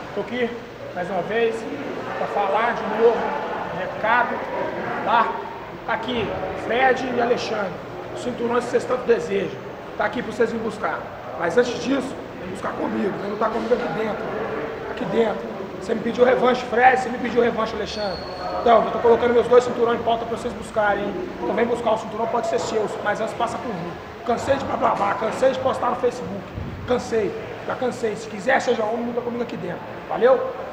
Estou aqui mais uma vez para falar de novo recado, tá? Tá aqui Fred e Alexandre, os cinturões que vocês tanto desejam, tá aqui para vocês virem buscar. Mas antes disso, vem buscar comigo, vem lutar comigo aqui dentro. Aqui dentro. Você me pediu revanche, Fred, você me pediu revanche, Alexandre. Então, eu tô colocando meus dois cinturões em pauta para vocês buscarem. Então vem buscar o cinturão, pode ser seu, mas antes passa por mim. Cansei de blá, cansei de postar no Facebook. Cansei, já cansei. Se quiser, seja homem, luta comigo aqui dentro. Valeu?